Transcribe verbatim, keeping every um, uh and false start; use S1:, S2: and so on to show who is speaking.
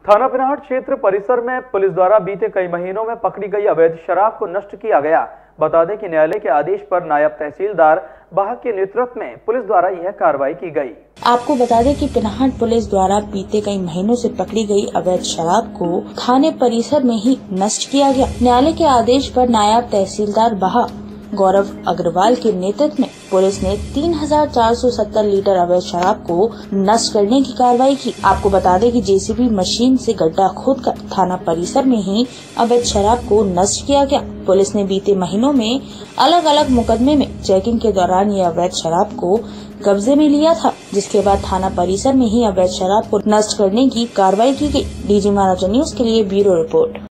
S1: थाना पिनाहट क्षेत्र परिसर में पुलिस द्वारा बीते कई महीनों में पकड़ी गई अवैध शराब को नष्ट किया गया। बता दें कि न्यायालय के आदेश पर नायब तहसीलदार बाह के नेतृत्व में पुलिस द्वारा यह कार्रवाई की गई।
S2: आपको बता दें कि पिनाहट पुलिस द्वारा बीते कई महीनों से पकड़ी गई अवैध शराब को थाने परिसर में ही नष्ट किया गया। न्यायालय के आदेश पर नायब तहसीलदार बाह गौरव अग्रवाल के नेतृत्व में पुलिस ने तीन हजार चार सौ सत्तर लीटर अवैध शराब को नष्ट करने की कार्रवाई की। आपको बता दें कि जेसीबी मशीन से गड्ढा खोदकर थाना परिसर में ही अवैध शराब को नष्ट किया गया। पुलिस ने बीते महीनों में अलग अलग मुकदमे में चेकिंग के दौरान ये अवैध शराब को कब्जे में लिया था, जिसके बाद थाना परिसर में ही अवैध शराब को नष्ट करने की कार्रवाई की गई। डीजी महाराजा न्यूज के लिए ब्यूरो रिपोर्ट।